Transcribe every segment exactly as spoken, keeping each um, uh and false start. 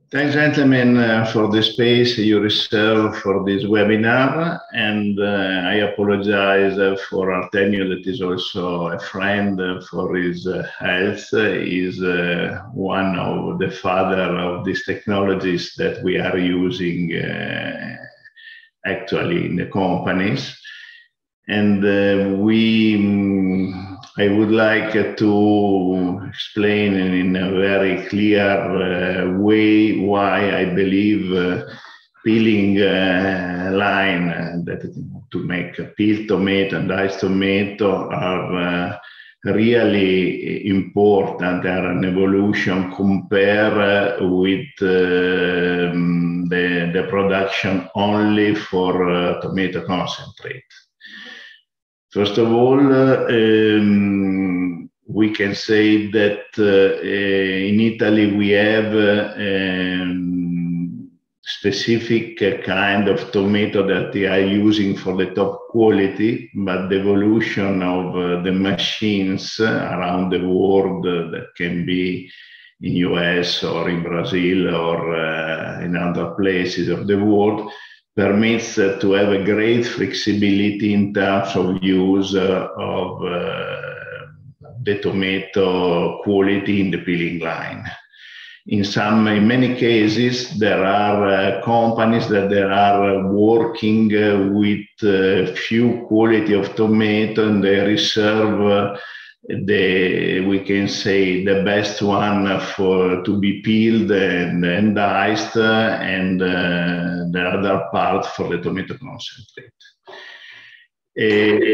Thanks, gentlemen, uh, for the space you reserve for this webinar. And uh, I apologize uh, for Artemio, that is also a friend uh, for his uh, health. Uh, is uh, one of the father of these technologies that we are using uh, actually in the companies. And uh, we, um, I would like uh, to explain in a very clear uh, way why I believe uh, peeling uh, line uh, that to make a peeled tomato and diced tomato are uh, really important, are an evolution compared uh, with uh, the, the production only for uh, tomato concentrate. First of all, uh, um, we can say that uh, in Italy we have uh, um, specific uh, kind of tomato that they are using for the top quality, but the evolution of uh, the machines around the world uh, that can be in U S or in Brazil or uh, in other places of the world permits uh, to have a great flexibility in terms of use uh, of uh, the tomato quality in the peeling line. In some, in many cases, there are uh, companies that they are uh, working uh, with uh, few quality of tomato, and they reserve uh, the, we can say, the best one for to be peeled and, and diced, uh, and uh, the other part for the tomato concentrate. Uh,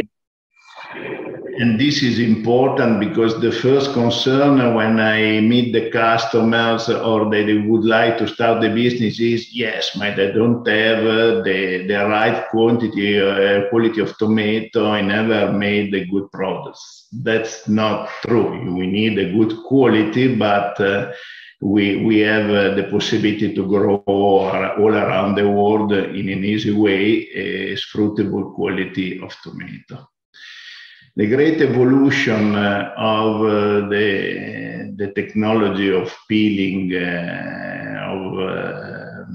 And this is important because the first concern when I meet the customers or they, they would like to start the business is, yes, but they don't have uh, the, the right quantity, uh, quality of tomato. I never made the good products. That's not true. We need a good quality, but uh, we, we have uh, the possibility to grow all around the world in an easy way a fruitable quality of tomato. The great evolution uh, of uh, the, the technology of peeling uh, of uh,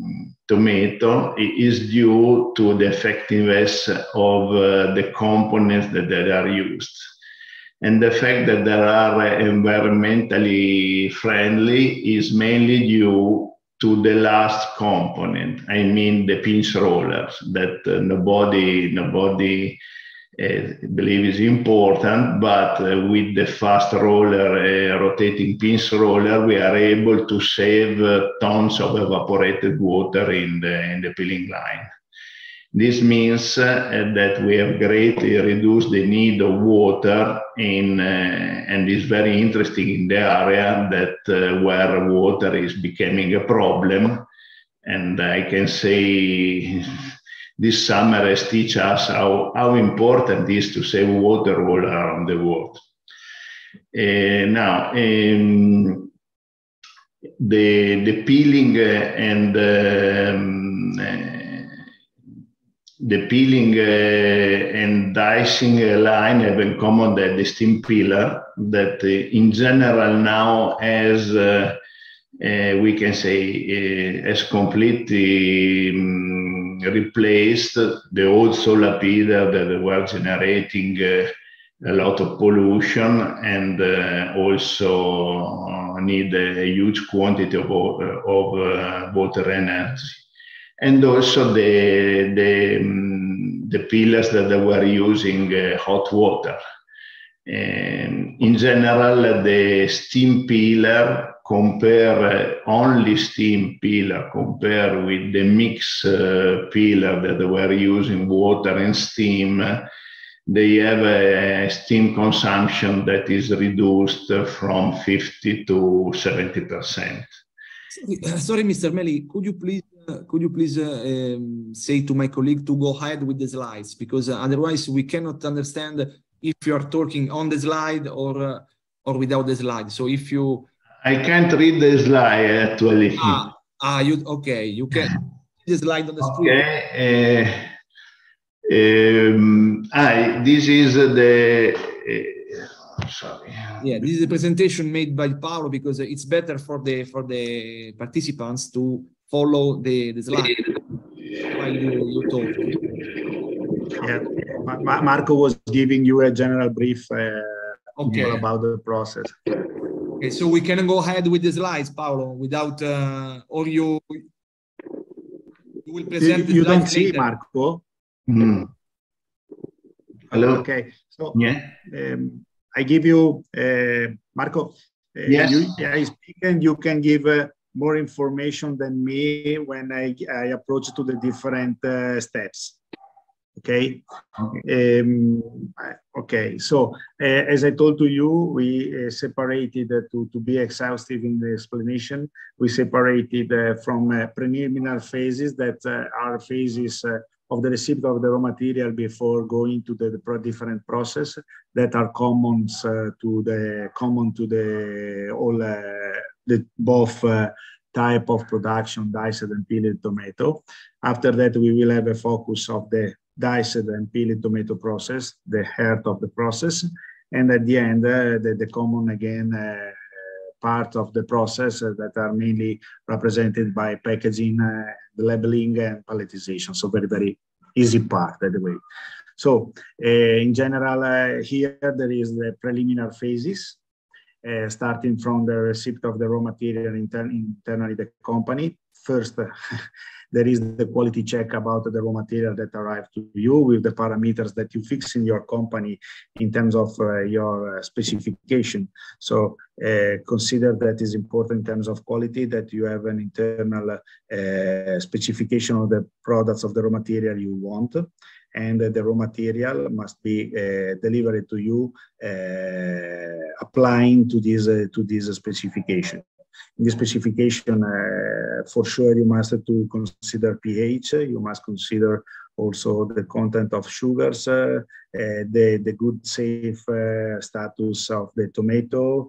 tomato is due to the effectiveness of uh, the components that, that are used. And the fact that they are environmentally friendly is mainly due to the last component. I mean the pinch rollers that uh, nobody, nobody Uh, I believe is important, but uh, with the fast roller, uh, rotating pinch roller, we are able to save uh, tons of evaporated water in the, in the peeling line. This means uh, that we have greatly reduced the need of water in, uh, and is very interesting in the area that uh, where water is becoming a problem. And I can say this summer has taught us how, how important it is to save water all around the world. Uh, now, um, the, the peeling uh, and um, uh, the peeling uh, and dicing line have in common that the steam peeler that uh, in general now has uh, uh, we can say uh, has completely um, replaced the old solar peeler that were generating uh, a lot of pollution and uh, also uh, need a huge quantity of, of uh, water energy. And also the, the, um, the peelers that they were using uh, hot water. And in general, the steam peeler compare uh, only steam peeler compare with the mix uh, peeler that they were using water and steam. Uh, they have a steam consumption that is reduced uh, from fifty to seventy percent. Sorry, Mister Meli, could you please uh, could you please uh, um, say to my colleague to go ahead with the slides, because uh, otherwise we cannot understand if you are talking on the slide or uh, or without the slide. So if you I can't read the slide actually. Ah, ah you okay? You can the slide on the screen. Okay. Uh, um, I, this is the. Uh, sorry. Yeah, this is a presentation made by Paolo because it's better for the for the participants to follow the, the slide while you, you talk. Yeah, Ma Marco was giving you a general brief uh, okay. about the process. Okay, so we can go ahead with the slides, Paolo, without uh, or you you will present. You, you don't see later. Marco. Mm. Hello. Okay, so yeah, um, I give you uh, Marco. Uh, yes. You, I speak and you can give uh, more information than me when I, I approach to the different uh, steps. Okay. Okay. Um, okay. So uh, as I told to you, we uh, separated uh, to to be exhaustive in the explanation. We separated uh, from uh, preliminary phases that uh, are phases uh, of the receipt of the raw material before going to the, the pro different process that are common uh, to the common to the all uh, the both. Uh, type of production, diced and peeled tomato. After that, we will have a focus of the diced and peeled tomato process, the heart of the process. And at the end, uh, the, the common, again, uh, part of the process uh, that are mainly represented by packaging, uh, labeling, and palletization. So very, very easy part, by the way. So uh, in general, uh, here there is the preliminary phases. Uh, starting from the receipt of the raw material inter internally the company. First, uh, there is the quality check about the raw material that arrived to you with the parameters that you fix in your company in terms of uh, your uh, specification. So uh, consider that is important in terms of quality, that you have an internal uh, specification of the products of the raw material you want. And uh, the raw material must be uh, delivered to you uh, applying to this uh, to this specification. In the specification, uh, for sure, you must to consider pH. You must consider also the content of sugars, uh, uh, the the good safe uh, status of the tomato,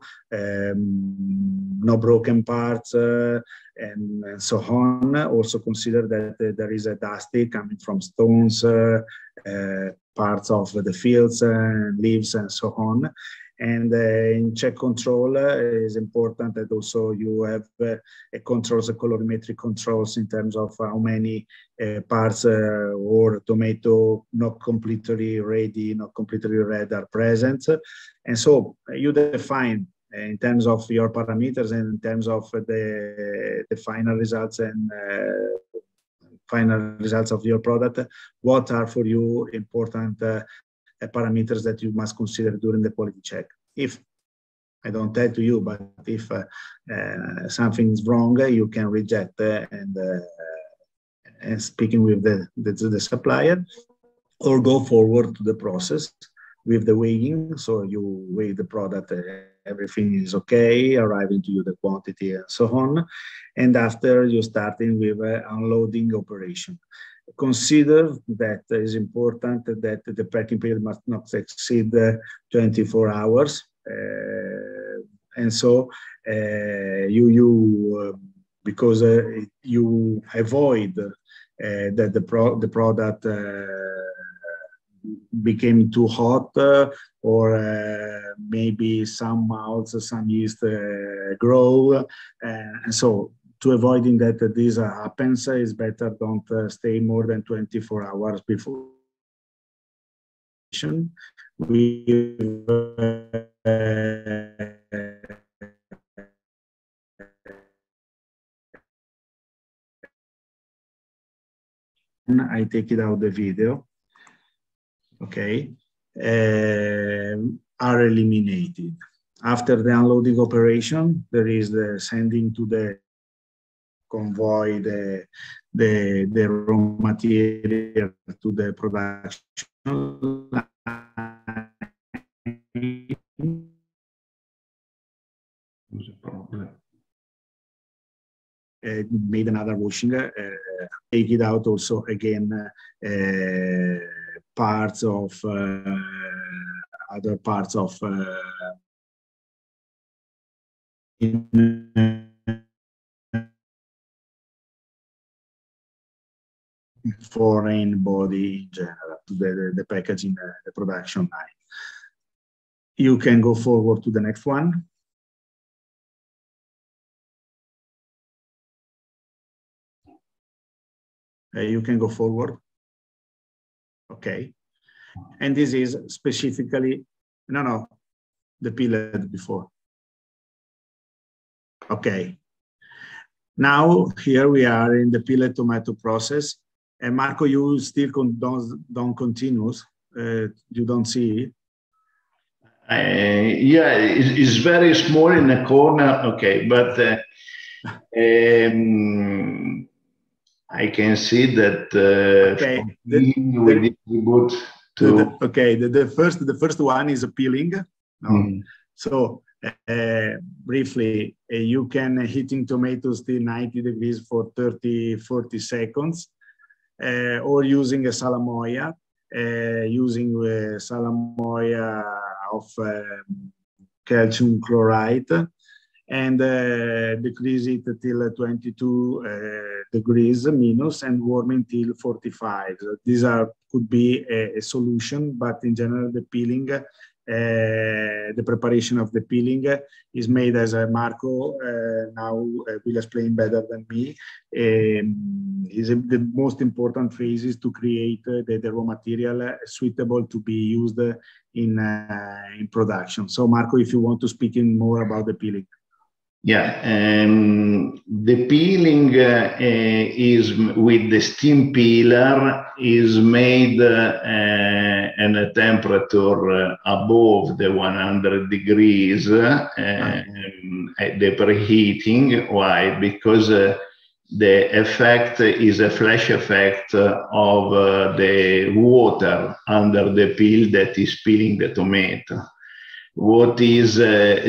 um, no broken parts, uh, and, and so on. Also consider that uh, there is a dusty coming from stones, uh, uh, parts of the fields and leaves and so on. And uh, in check control uh, is important that also you have uh, a controls, a colorimetric controls in terms of how many uh, parts uh, or tomato not completely ready, not completely red are present. And so uh, you define uh, in terms of your parameters and in terms of the, the final results and uh, final results of your product, what are for you important uh, parameters that you must consider during the quality check. If I don't tell to you, but if uh, uh, something is wrong, uh, you can reject uh, and, uh, and speaking with the, the, the supplier, or go forward to the process with the weighing. So you weigh the product, uh, everything is okay, arriving to you the quantity and so on. And after you starting with uh, unloading operation. Consider that it is important that the packing period must not exceed uh, twenty-four hours. Uh, and so uh, you, you uh, because uh, you avoid uh, that the, pro the product uh, became too hot uh, or uh, maybe some mouths, some yeast uh, grow. Uh, and so to avoiding that uh, this uh, happens, uh, it's better don't uh, stay more than twenty-four hours before. We uh, I take it out the video. Okay, uh, are eliminated. After the unloading operation, there is the sending to the convoy the, the, the raw material to the production line. There's a problem. Uh, made another washing, uh, take it out also again, uh, parts of uh, other parts of uh, in, foreign body in general to the, the, the packaging, uh, the production line. you can go forward to the next one. Uh, you can go forward. Okay. And this is specifically, no, no, the pellet before. Okay. Now, here we are in the pellet tomato process. And Marco, you still con don't, don't continue. Uh, you don't see it. Uh, yeah, it's, it's very small in the corner. Okay, but uh, um, I can see that uh, okay. The, we the, distribute to. The, okay, the, the first the first one is a peeling. No? Mm. So uh, briefly, uh, you can heating tomatoes till ninety degrees for thirty, forty seconds, uh, or using a salamoia, uh, using a salamoia of uh, calcium chloride, and uh, decrease it till twenty-two uh, degrees minus and warming till forty-five. These are could be a, a solution, but in general, the peeling, uh, the preparation of the peeling is made as a Marco uh, now uh, will explain better than me. Um, is a, the most important phase is to create uh, the, the raw material uh, suitable to be used uh, in uh, in production. So, Marco, if you want to speak in more about the peeling. Yeah, um, the peeling uh, is with the steam peeler is made uh, at a temperature uh, above the one hundred degrees uh, um, at the preheating. Why? Because uh, the effect is a flash effect of uh, the water under the peel that is peeling the tomato. What is uh,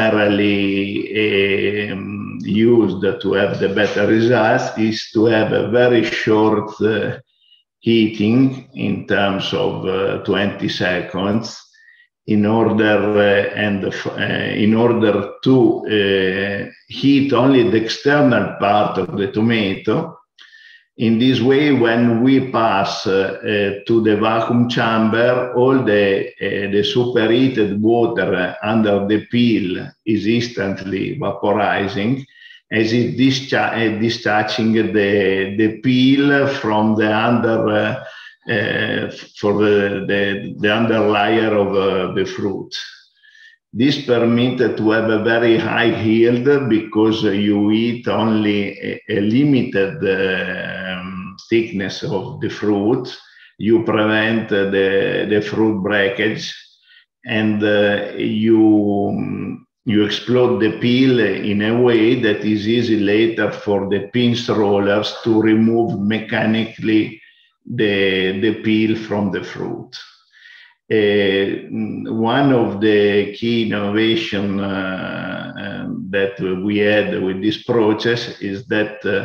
generally um, used to have the better results is to have a very short uh, heating in terms of uh, twenty seconds in order uh, and uh, in order to uh, heat only the external part of the tomato. In this way, when we pass uh, uh, to the vacuum chamber, all the, uh, the superheated water under the peel is instantly vaporizing, as it discharge, uh, discharging the, the peel from the under uh, uh, for the, the, the under layer of uh, the fruit. This permits to have a very high yield because you eat only a, a limited um, thickness of the fruit. You prevent the, the fruit breakage, and uh, you, you explode the peel in a way that is easy later for the pinch rollers to remove mechanically the, the peel from the fruit. Uh, one of the key innovation uh, um, that we had with this process is that uh,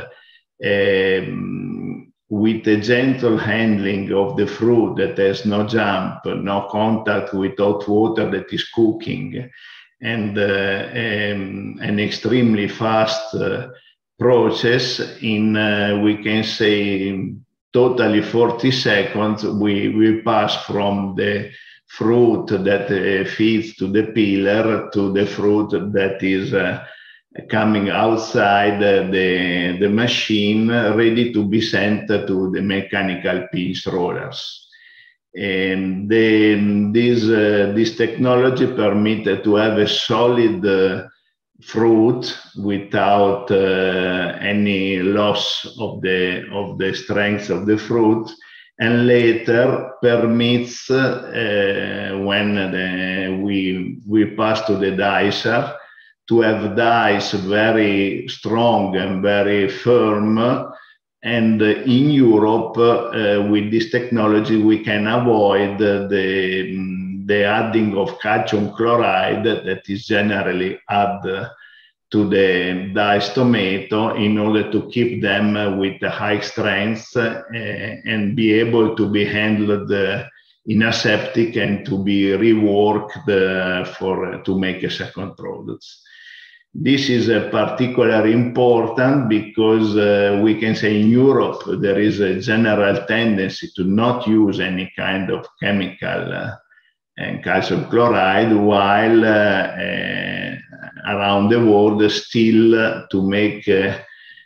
um, with a gentle handling of the fruit that has no jump, no contact with hot water that is cooking, and uh, um, an extremely fast uh, process in, uh, we can say, totally forty seconds, we, we pass from the fruit that uh, feeds to the peeler to the fruit that is uh, coming outside uh, the, the machine, ready to be sent to the mechanical pinch rollers. And then this, uh, this technology permitted to have a solid uh, fruit without uh, any loss of the of the strength of the fruit, and later permits uh, when the, we we pass to the dicer to have dice very strong and very firm. And in Europe, uh, with this technology, we can avoid the the adding of calcium chloride that is generally added to the diced tomato in order to keep them with a high strength uh, and be able to be handled uh, in aseptic and to be reworked uh, for uh, to make a second product. This is uh, particularly important because uh, we can say in Europe there is a general tendency to not use any kind of chemical uh, and calcium chloride, while uh, uh, around the world still to make uh,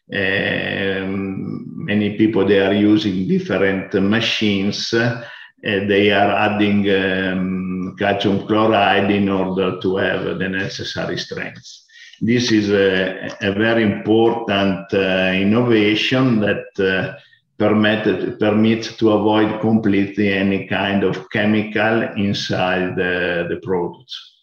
um, many people, they are using different machines. Uh, they are adding um, calcium chloride in order to have the necessary strength. This is a, a very important uh, innovation that uh, permitted, permits to avoid completely any kind of chemical inside the, the products.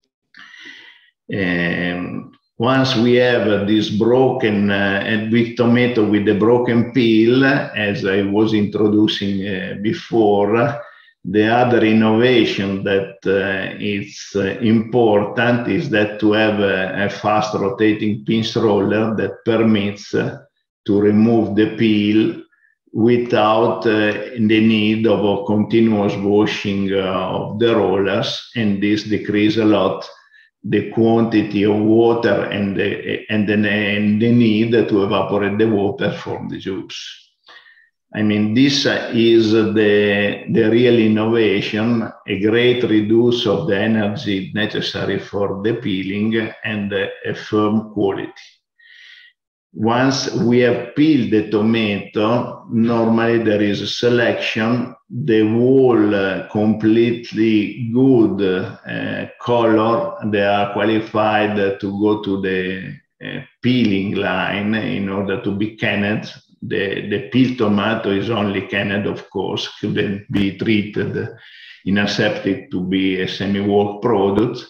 Um, once we have this broken, uh, and with tomato with the broken peel, as I was introducing uh, before, the other innovation that uh, is uh, important is that to have a, a fast rotating pinch roller that permits uh, to remove the peel without uh, the need of a continuous washing uh, of the rollers, and this decreases a lot the quantity of water and the, and the, and the need to evaporate the water from the juice. I mean, this is the, the real innovation, a great reduce of the energy necessary for the peeling and a firm quality. Once we have peeled the tomato, normally there is a selection. The whole uh, completely good uh, color, they are qualified to go to the uh, peeling line in order to be canned. The, the peeled tomato is only canned, of course, couldn't be treated in aseptic to be a semi-work product.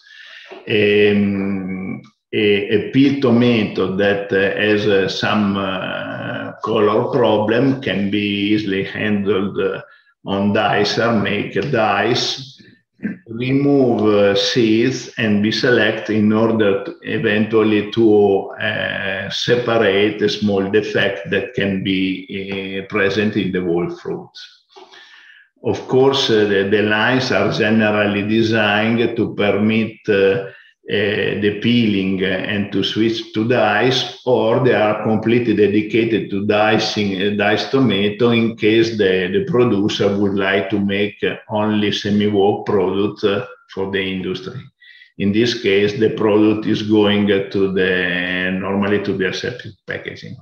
Um, A, a peeled tomato that uh, has uh, some uh, color problem can be easily handled uh, on dicer, make a dice, remove uh, seeds and be selected in order to eventually to uh, separate a small defect that can be uh, present in the whole fruit. Of course, uh, the, the lines are generally designed to permit uh, Uh, the peeling uh, and to switch to dice, or they are completely dedicated to dicing uh, diced tomato in case the, the producer would like to make uh, only semi-wok product uh, for the industry. In this case, the product is going uh, to the normally to the aseptic packaging.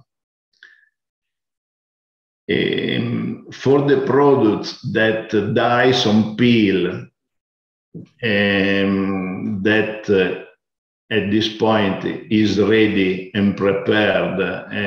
Um, for the products that uh, dice on peel, Um, that uh, at this point is ready and prepared.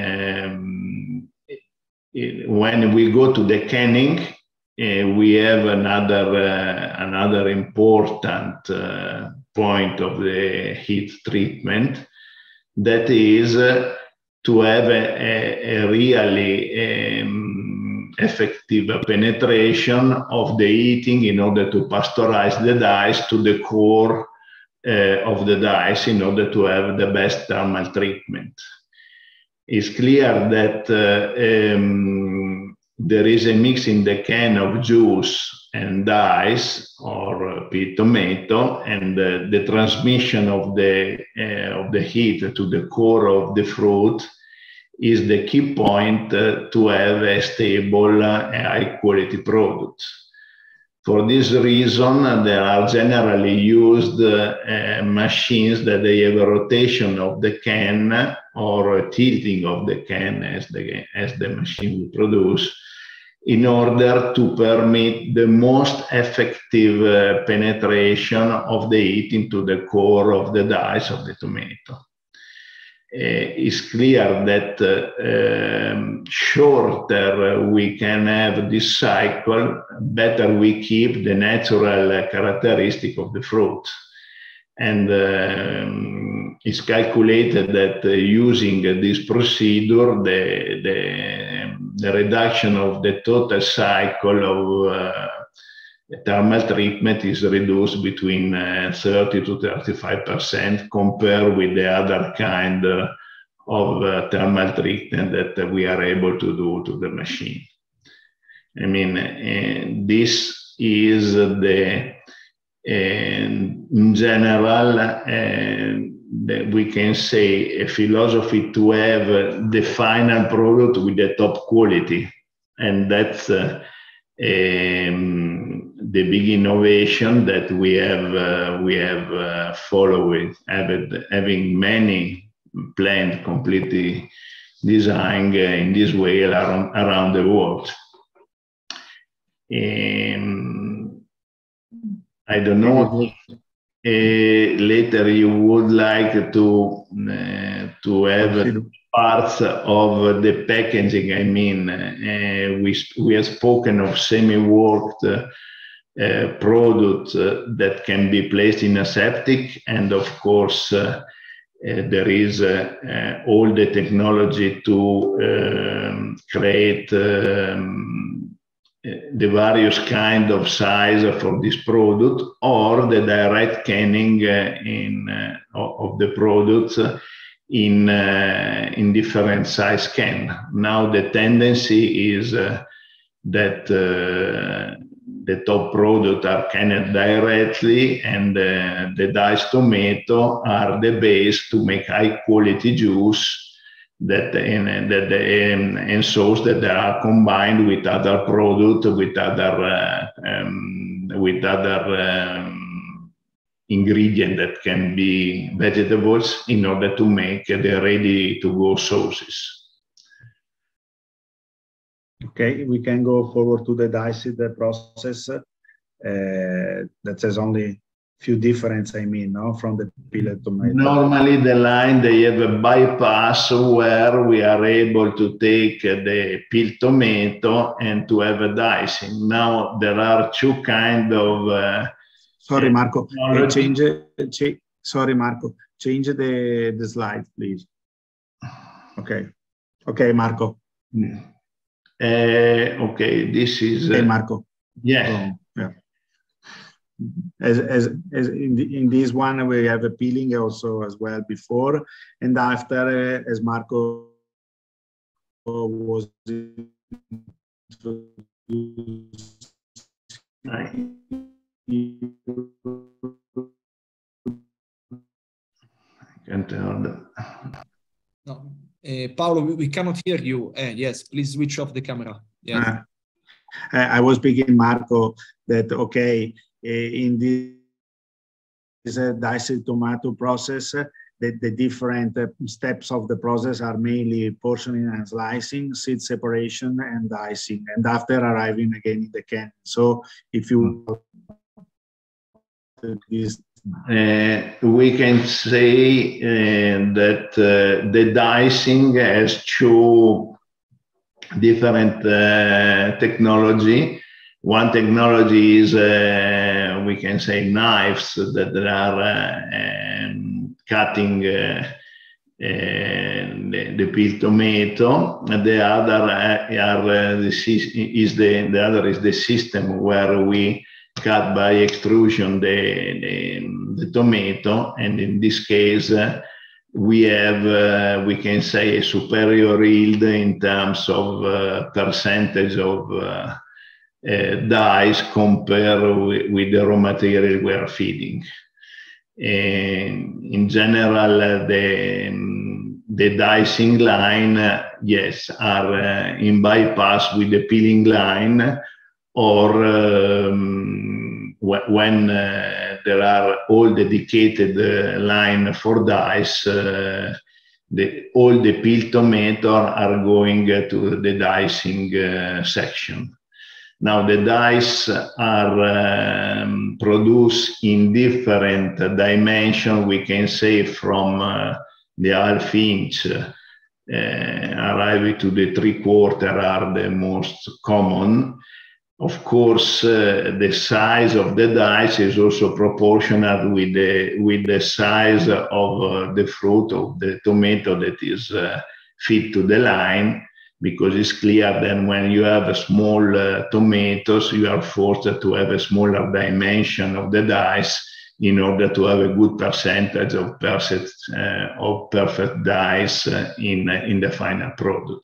Um, it, when we go to the canning, uh, we have another uh, another important uh, point of the heat treatment, that is uh, to have a, a, a really um, effective penetration of the heating in order to pasteurize the dice to the core uh, of the dice in order to have the best thermal treatment. It's clear that uh, um, there is a mix in the can of juice and dice or uh, peeled tomato, and uh, the transmission of the, uh, of the heat to the core of the fruit is the key point uh, to have a stable uh, high quality product. For this reason, uh, there are generally used uh, uh, machines that they have a rotation of the can or a tilting of the can as the, as the machine will produce, in order to permit the most effective uh, penetration of the heat into the core of the dice of the tomato. Uh, it's clear that uh, um, shorter we can have this cycle, better we keep the natural uh, characteristic of the fruit. And um, it's calculated that uh, using uh, this procedure, the, the, the reduction of the total cycle of uh, thermal treatment is reduced between uh, thirty to thirty-five percent compared with the other kind uh, of uh, thermal treatment that uh, we are able to do to the machine. I mean, uh, this is the, uh, in general, uh, the, we can say a philosophy to have uh, the final product with the top quality. And that's uh, Um, the big innovation that we have uh, we have uh, followed, having many plants completely designed uh, in this way around, around the world. Um, I don't know. Uh, later, you would like to uh, to have parts of the packaging. I mean, uh, we we have spoken of semi-worked uh, uh, products uh, that can be placed in aseptic, and of course, uh, uh, there is uh, uh, all the technology to um, create Um, the various kind of size for this product, or the direct canning uh, in uh, of the products in uh, in different size can. Now the tendency is uh, that uh, the top product are canned directly, and uh, the diced tomato are the base to make high quality juice that in that in, in sauce that they are combined with other product, with other uh, um, with other um, ingredient that can be vegetables in order to make the ready to go sauces. Okay, we can go forward to the diced process. Uh, that has only few difference, I mean, no, from the peeled tomato. Normally the line, they have a bypass where we are able to take the peeled tomato and to have a dicing. Now there are two kind of uh, sorry Marco, uh, change, change sorry Marco, change the the slide please. Okay, okay Marco. Uh, okay, this is uh, hey Marco. Yeah. Oh, yeah. As, as, as in, the, in this one, we have a peeling also as well before and after, uh, as Marco was introduced. I can't tell them. No, uh, Paolo, we, we cannot hear you. Uh, yes, please switch off the camera. Yes. Uh, I was speaking, Marco, that okay, in this uh, diced tomato process, uh, the, the different uh, steps of the process are mainly portioning and slicing, seed separation, and dicing, and after arriving again in the can. So if you this Uh, we can say uh, that uh, the dicing has two different uh, technology. One technology is, uh, we can say, knives that are uh, um, cutting uh, uh, the, the peeled tomato. And the other uh, are uh, the is the the other is the system where we cut by extrusion the, the, the tomato, and in this case uh, we have, uh, we can say, a superior yield in terms of uh, percentage of uh, uh, dyes compared with, with the raw material we are feeding. And in general, uh, the, the dicing line, uh, yes, are uh, in bypass with the peeling line, or um, when uh, there are all dedicated uh, line for dice, uh, the, all the peeled tomato are going uh, to the dicing uh, section. Now the dice are um, produced in different dimensions, we can say from uh, the half inch uh, arriving to the three quarter are the most common. Of course, uh, the size of the dice is also proportional with the, with the size of uh, the fruit of the tomato that is uh, fit to the line, because it's clear that when you have a small uh, tomatoes, you are forced to have a smaller dimension of the dice in order to have a good percentage of perfect, uh, of perfect dice uh, in, uh, in the final product.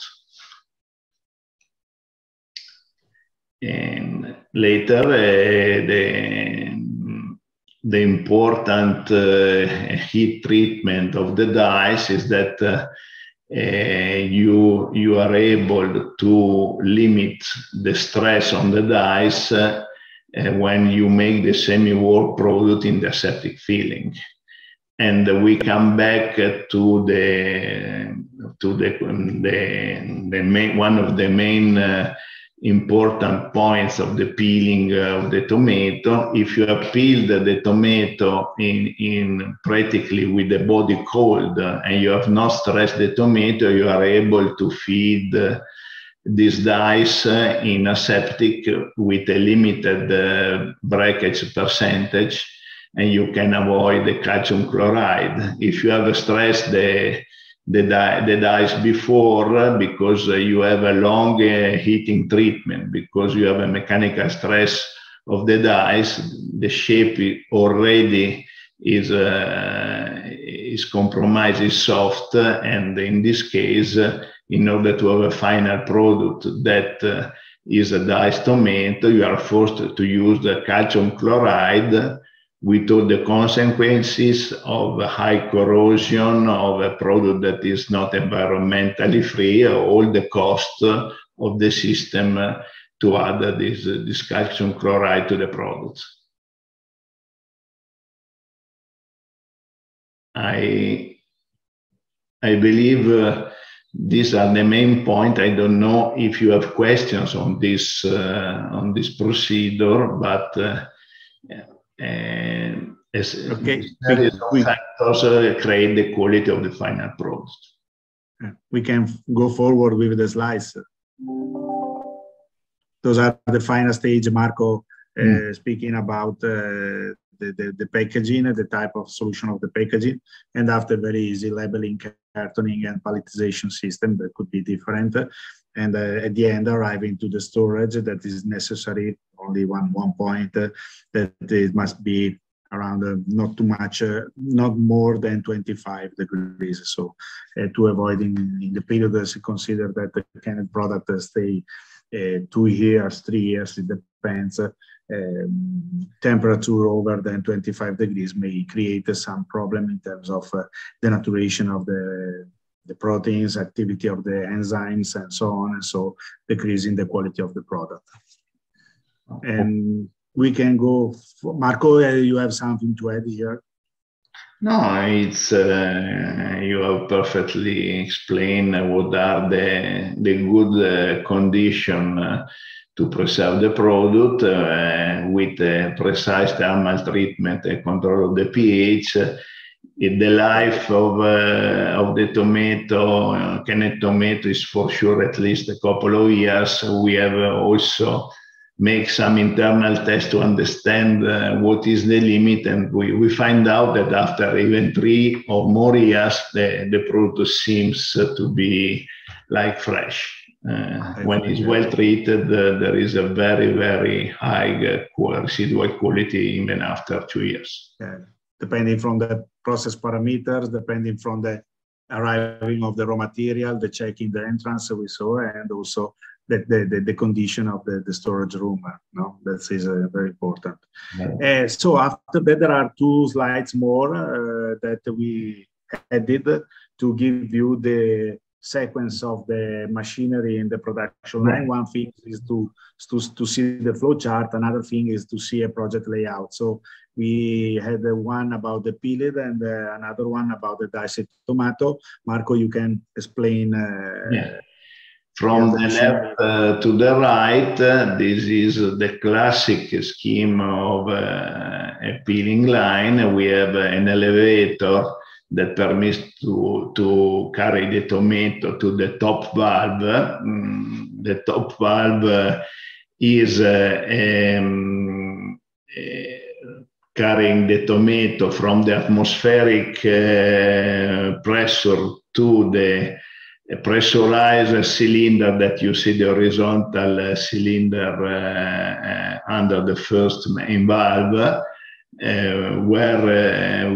And later, uh, the, the important uh, heat treatment of the dice is that uh, uh, you, you are able to limit the stress on the dice uh, uh, when you make the semi-work product in the aseptic filling. And we come back to the to the the, the main, one of the main uh, important points of the peeling of the tomato. If you have peeled the tomato in in practically with the body cold uh, and you have not stressed the tomato, you are able to feed uh, these dyes uh, in aseptic with a limited uh, breakage percentage, and you can avoid the calcium chloride. If you have stressed the, the, dye, the dyes before, uh, because uh, you have a long uh, heating treatment, because you have a mechanical stress of the dyes, the shape already is, uh, is compromised, is soft, uh, and in this case, uh, in order to have a final product that uh, is a diced tomato, you are forced to use the calcium chloride, with all the consequences of high corrosion of a product that is not environmentally free, all the cost of the system to add this, this calcium chloride to the products. I, I believe uh, these are the main point. I don't know if you have questions on this, uh, on this procedure, but uh, and as okay. various factors uh, create the quality of the final product. We can go forward with the slides. Those are the final stage, Marco, uh, mm. speaking about uh, the, the, the packaging, the type of solution of the packaging, and after very easy labeling, cartoning, and palletization system that could be different. And uh, at the end, arriving to the storage that is necessary, only one, one point, uh, that it must be around uh, not too much, uh, not more than twenty-five degrees. So uh, to avoid in, in the period as you consider that the canned product uh, stay uh, two years, three years, it depends, uh, um, temperature over than twenty-five degrees may create uh, some problem in terms of uh, denaturation of the the proteins, activity of the enzymes, and so on, and so decreasing the quality of the product. And we can go, for, Marco, you have something to add here? No, it's, uh, you have perfectly explained what are the, the good uh, condition uh, to preserve the product uh, with uh, precise thermal treatment and control of the pH. Uh, In the life of, uh, of the tomato, uh, canned tomato is for sure at least a couple of years. We have uh, also make some internal tests to understand uh, what is the limit, and we, we find out that after even three or more years, the, the product seems to be like fresh. Uh, when it's well treated, uh, there is a very, very high uh, residual quality even after two years. Yeah. Depending from the process parameters, depending from the arriving of the raw material, the checking the entrance we saw, and also the, the, the, the condition of the, the storage room. No, that is uh, very important. Yeah. Uh, so after that, there are two slides more uh, that we added to give you the sequence of the machinery in the production line. Right. One thing is to, to, to see the flow chart. Another thing is to see a project layout. So we had uh, one about the peeled and uh, another one about the diced tomato. Marco, you can explain. Uh, yeah. From the left uh, to the right, uh, this is the classic scheme of uh, a peeling line. We have uh, an elevator that permits to, to carry the tomato to the top valve. Mm, the top valve uh, is uh, um, uh, carrying the tomato from the atmospheric uh, pressure to the pressurized cylinder that you see, the horizontal uh, cylinder uh, uh, under the first main valve, uh, where uh,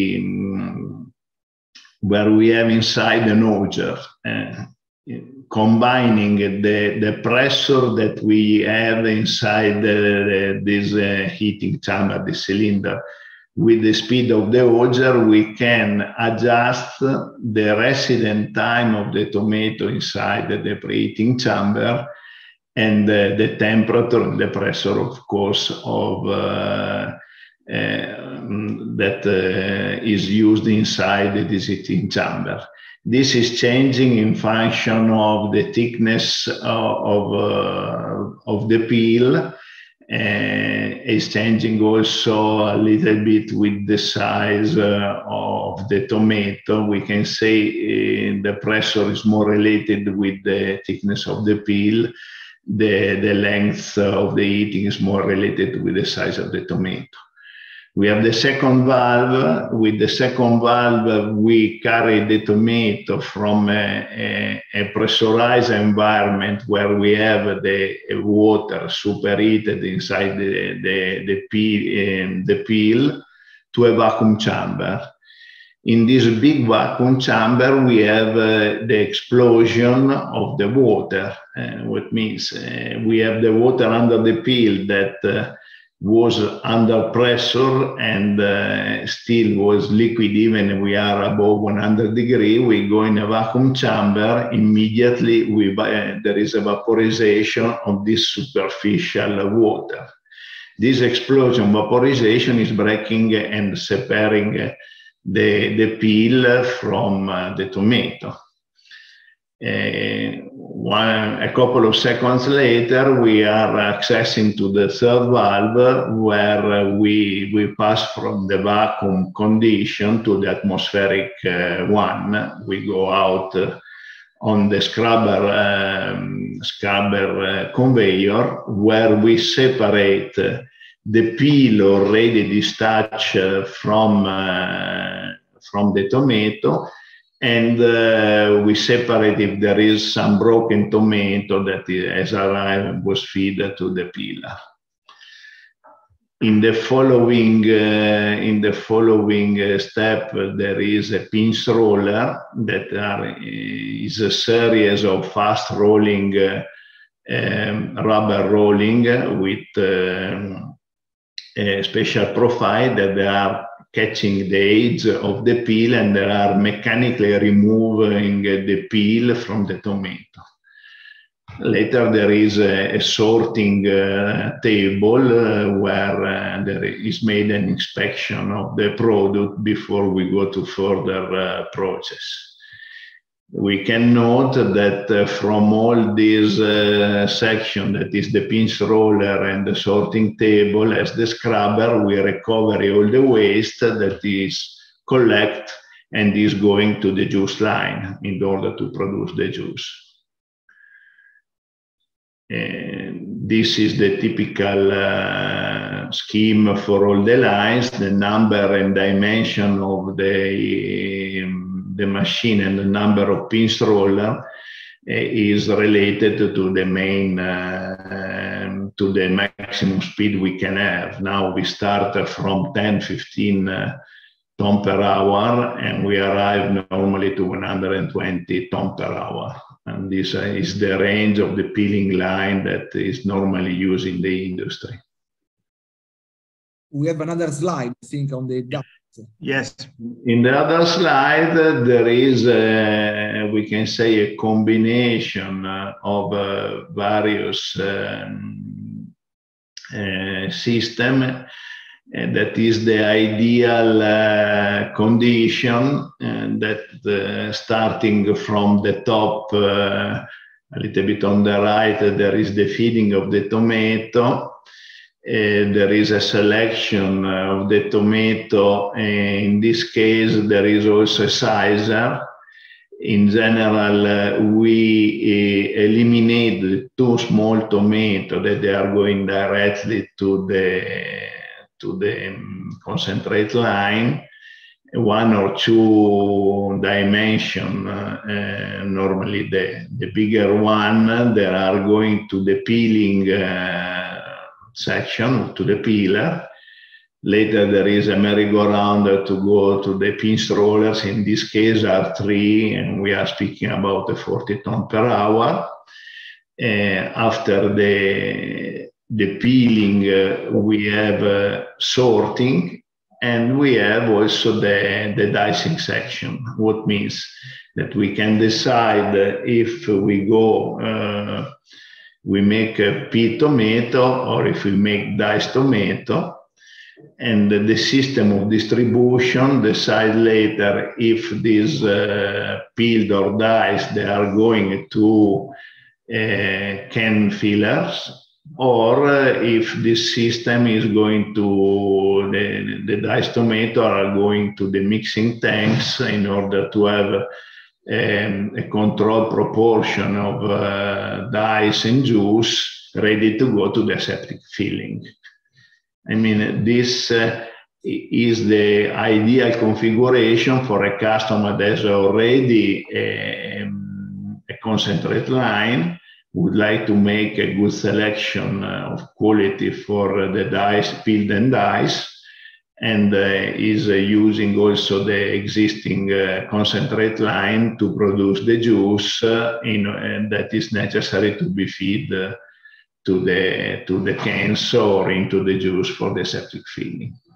we where we have inside an auger, uh, combining the, the pressure that we have inside the, the, this uh, heating chamber, the cylinder, with the speed of the auger, we can adjust the resident time of the tomato inside the preheating chamber and uh, the temperature and the pressure, of course, of uh, uh, that uh, is used inside the heating chamber. This is changing in function of the thickness of, of, uh, of the peel. Uh, is changing also a little bit with the size uh, of the tomato. We can say uh, the pressure is more related with the thickness of the peel. The, the length of the heating is more related with the size of the tomato. We have the second valve. With the second valve, we carry the tomato from a, a, a pressurized environment where we have the water superheated inside the, the, the, peel, um, the peel to a vacuum chamber. In this big vacuum chamber, we have uh, the explosion of the water, uh, what means uh, we have the water under the peel that uh, was under pressure and uh, still was liquid even we are above one hundred degrees. We go in a vacuum chamber, immediately we, uh, there is a vaporization of this superficial water. This explosion vaporization is breaking and separating uh, the, the peel from uh, the tomato. Uh, one, a couple of seconds later, we are accessing to the third valve where uh, we, we pass from the vacuum condition to the atmospheric uh, one. We go out uh, on the scrubber, um, scrubber uh, conveyor where we separate uh, the peel already discharged uh, from, uh, from the tomato, and uh, we separate if there is some broken tomato that has arrived and was fed to the peeler. In the following, uh, in the following uh, step, uh, there is a pinch roller that are, is a series of fast rolling, uh, um, rubber rolling with um, a special profile that they are catching the edge of the peel and they are mechanically removing the peel from the tomato. Later, there is a, a sorting uh, table uh, where uh, there is made an inspection of the product before we go to further uh, process. We can note that uh, from all these uh, sections, that is the pinch roller and the sorting table, as the scrubber, we recover all the waste that is collected and is going to the juice line in order to produce the juice. And this is the typical uh, scheme for all the lines. The number and dimension of the, um, the machine and the number of pinch roller uh, is related to the main, uh, um, to the maximum speed we can have. Now we start from ten, fifteen uh, ton per hour, and we arrive normally to one hundred twenty ton per hour. And this uh, is the range of the peeling line that is normally used in the industry. We have another slide, I think, on the duct. Yes. In the other slide, uh, there is, uh, we can say, a combination uh, of uh, various um, uh, systems. And that is the ideal uh, condition, and that uh, starting from the top, uh, a little bit on the right, uh, there is the feeding of the tomato. Uh, there is a selection of the tomato. Uh, in this case, there is also a sizer. In general, uh, we uh, eliminate the two small tomatoes that they are going directly to the to the um, concentrate line, one or two dimension, uh, uh, normally the, the bigger one, they are going to the peeling uh, section, to the peeler. Later there is a merry-go-round to go to the pinch rollers, in this case are three, and we are speaking about a forty ton per hour. Uh, after the the peeling, uh, we have uh, sorting, and we have also the, the dicing section, what means that we can decide if we go uh, we make a pea tomato or if we make diced tomato, and the system of distribution decide later if these uh, peeled or diced they are going to uh, can fillers, or uh, if this system is going to, the, the diced tomato are going to the mixing tanks in order to have um, a controlled proportion of uh, dyes and juice ready to go to the aseptic filling. I mean, this uh, is the ideal configuration for a customer that has already a, a concentrate line, would like to make a good selection of quality for the dyes, peeled and diced, and uh, is uh, using also the existing uh, concentrate line to produce the juice uh, in, uh, that is necessary to be fed uh, to the to the cans or into the juice for the aseptic filling.